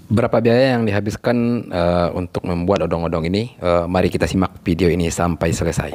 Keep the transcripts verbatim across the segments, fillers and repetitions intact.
Berapa biaya yang dihabiskan eh, untuk membuat odong-odong ini? Eh, mari kita simak video ini sampai selesai.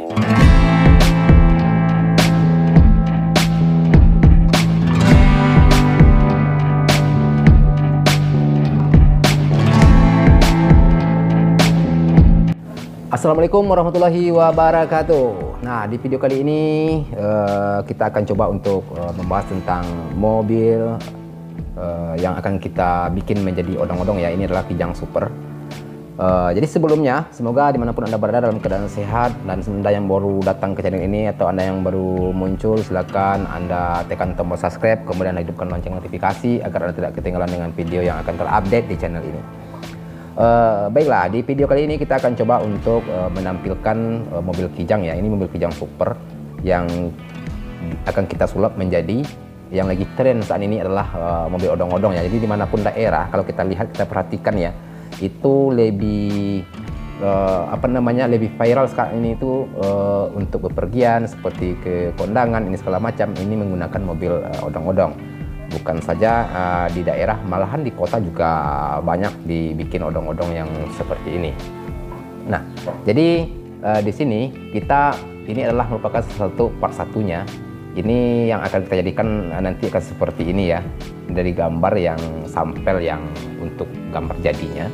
Assalamualaikum warahmatullahi wabarakatuh. Nah, di video kali ini uh, kita akan coba untuk uh, membahas tentang mobil uh, yang akan kita bikin menjadi odong-odong ya. Ini adalah Kijang Super. Uh, jadi sebelumnya, semoga dimanapun Anda berada dalam keadaan sehat. Dan Anda yang baru datang ke channel ini atau Anda yang baru muncul, silakan Anda tekan tombol subscribe, kemudian hidupkan lonceng notifikasi agar Anda tidak ketinggalan dengan video yang akan terupdate di channel ini. Uh, baiklah, di video kali ini kita akan coba untuk uh, menampilkan uh, mobil Kijang ya. Ini mobil Kijang Super yang akan kita sulap menjadi yang lagi tren saat ini adalah uh, mobil odong-odong ya. Jadi dimanapun daerah, kalau kita lihat, kita perhatikan ya, itu lebih uh, apa namanya lebih viral sekarang ini itu uh, untuk bepergian seperti ke kondangan ini segala macam, ini menggunakan mobil uh, odong-odong. Bukan saja uh, di daerah, malahan di kota juga banyak dibikin odong-odong yang seperti ini. Nah, jadi uh, di sini kita ini adalah merupakan satu part satunya. Ini yang akan kita jadikan uh, nanti akan seperti ini ya, dari gambar yang sampel yang untuk gambar jadinya.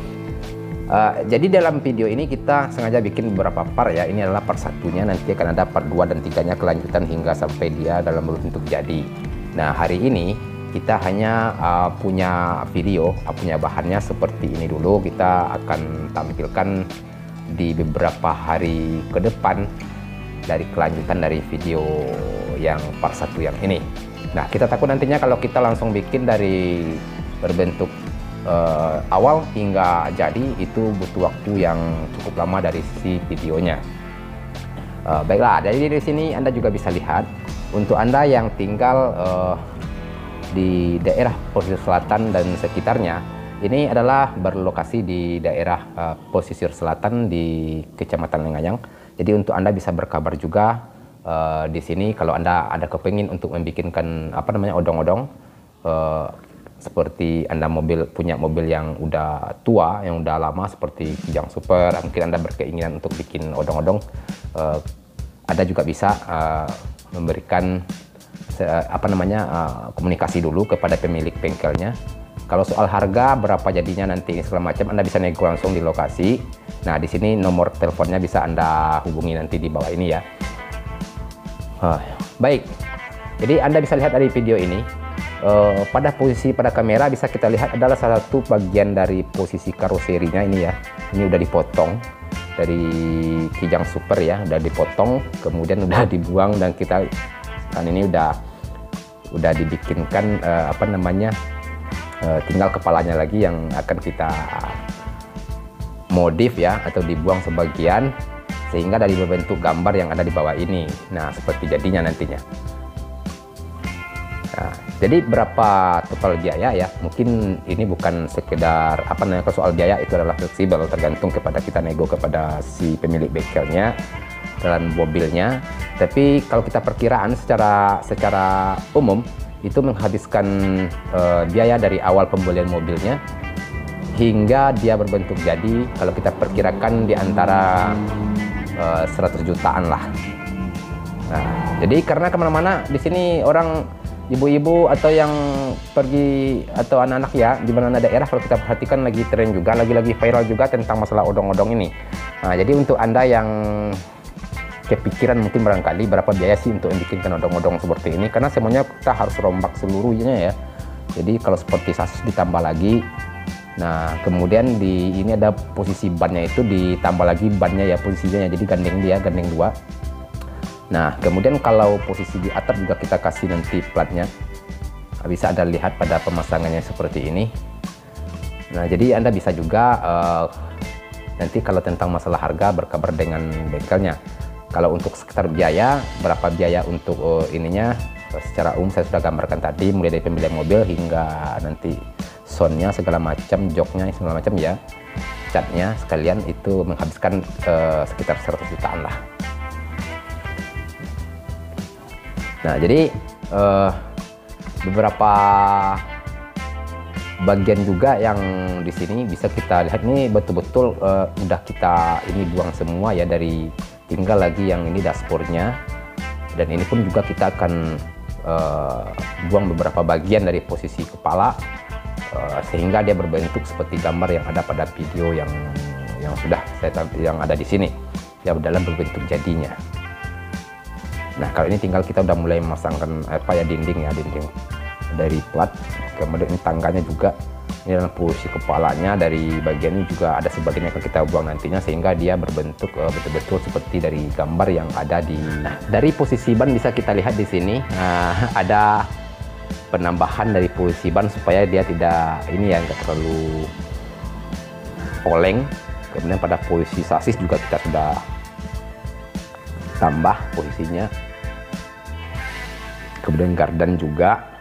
Uh, jadi dalam video ini kita sengaja bikin beberapa part ya. Ini adalah part satunya, nanti akan ada part dua dan tiganya kelanjutan hingga sampai dia dalam bentuk jadi. Nah, hari ini kita hanya uh, punya video, uh, punya bahannya seperti ini dulu. Kita akan tampilkan di beberapa hari ke depan dari kelanjutan dari video yang part satu yang ini. Nah, kita takut nantinya kalau kita langsung bikin dari berbentuk uh, awal hingga jadi, itu butuh waktu yang cukup lama dari sisi videonya. Uh, baiklah, jadi di sini Anda juga bisa lihat. Untuk Anda yang tinggal uh, di daerah pesisir selatan dan sekitarnya, ini adalah berlokasi di daerah uh, pesisir selatan di Kecamatan Lenganyang. Jadi untuk Anda bisa berkabar juga uh, di sini kalau Anda ada kepingin untuk membikinkan apa namanya odong-odong, uh, seperti Anda mobil punya mobil yang udah tua, yang udah lama seperti Kijang Super, mungkin Anda berkeinginan untuk bikin odong-odong, uh, Anda juga bisa uh, memberikan apa namanya uh, komunikasi dulu kepada pemilik bengkelnya. Kalau soal harga berapa jadinya nanti segala macam, Anda bisa nego langsung di lokasi. Nah, di sini nomor teleponnya bisa Anda hubungi nanti di bawah ini ya. Uh, baik, jadi Anda bisa lihat dari video ini, uh, pada posisi pada kamera bisa kita lihat adalah salah satu bagian dari posisi karoserinya ini ya. Ini udah dipotong dari Kijang Super ya, udah dipotong, kemudian udah dibuang, dan kita kan ini udah udah dibikinkan uh, apa namanya uh, tinggal kepalanya lagi yang akan kita modif ya, atau dibuang sebagian sehingga dari bentuk gambar yang ada di bawah ini. Nah, seperti jadinya nantinya. Nah, jadi berapa total biaya ya? Mungkin ini bukan sekedar apa namanya, soal biaya itu adalah fleksibel, tergantung kepada kita nego kepada si pemilik bengkelnya dan mobilnya. Tapi kalau kita perkiraan secara secara umum itu menghabiskan uh, biaya dari awal pembelian mobilnya hingga dia berbentuk jadi, kalau kita perkirakan di antara uh, seratus jutaan lah. Nah, jadi karena kemana-mana di sini orang ibu-ibu atau yang pergi atau anak-anak ya di mana daerah, kalau kita perhatikan lagi tren juga, lagi-lagi viral juga tentang masalah odong-odong ini. Nah, jadi untuk Anda yang kepikiran mungkin barangkali berapa biaya sih untuk membikinkan odong-odong seperti ini, karena semuanya kita harus rombak seluruhnya ya. Jadi kalau seperti sasis ditambah lagi, nah kemudian di ini ada posisi bannya itu ditambah lagi bannya ya, posisinya jadi gandeng dia, gandeng dua. Nah, kemudian kalau posisi di atap juga kita kasih nanti platnya, bisa Anda lihat pada pemasangannya seperti ini. Nah, jadi Anda bisa juga uh, nanti kalau tentang masalah harga berkabar dengan bengkelnya. Kalau untuk sekitar biaya, berapa biaya untuk uh, ininya, uh, secara umum saya sudah gambarkan tadi, mulai dari pembelian mobil hingga nanti soundnya segala macam, joknya segala macam ya, catnya sekalian, itu menghabiskan uh, sekitar seratus jutaan lah. Nah, jadi uh, beberapa bagian juga yang di sini bisa kita lihat ini betul-betul uh, udah kita ini buang semua ya, dari tinggal lagi yang ini dashboardnya, dan ini pun juga kita akan uh, buang beberapa bagian dari posisi kepala uh, sehingga dia berbentuk seperti gambar yang ada pada video yang yang sudah saya yang ada di sini ya, dalam berbentuk jadinya. Nah, kalau ini tinggal kita udah mulai memasangkan apa ya, dinding ya, dinding dari plat, kemudian ini tangganya juga ini dalam posisi kepalanya, dari bagian ini juga ada sebagian yang akan kita buang nantinya sehingga dia berbentuk betul-betul uh, seperti dari gambar yang ada di. Nah, dari posisi ban bisa kita lihat di sini uh, ada penambahan dari posisi ban supaya dia tidak ini ya, enggak terlalu oleng. Kemudian pada posisi sasis juga kita sudah tambah posisinya, kemudian gardan juga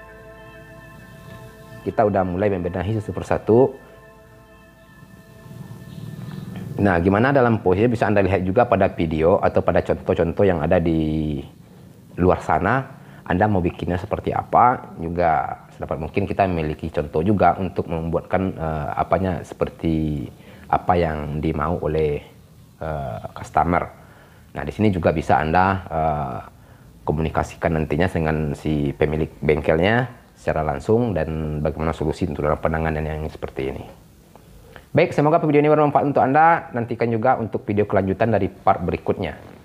kita udah mulai membenahi satu persatu. Nah, gimana dalam posisi bisa Anda lihat juga pada video atau pada contoh-contoh yang ada di luar sana. Anda mau bikinnya seperti apa juga sedapat mungkin kita memiliki contoh juga untuk membuatkan uh, apanya seperti apa yang dimau oleh uh, customer. Nah, di sini juga bisa Anda uh, komunikasikan nantinya dengan si pemilik bengkelnya secara langsung dan bagaimana solusi untuk dalam penanganan yang seperti ini. Baik, semoga video ini bermanfaat untuk Anda. Nantikan juga untuk video kelanjutan dari part berikutnya.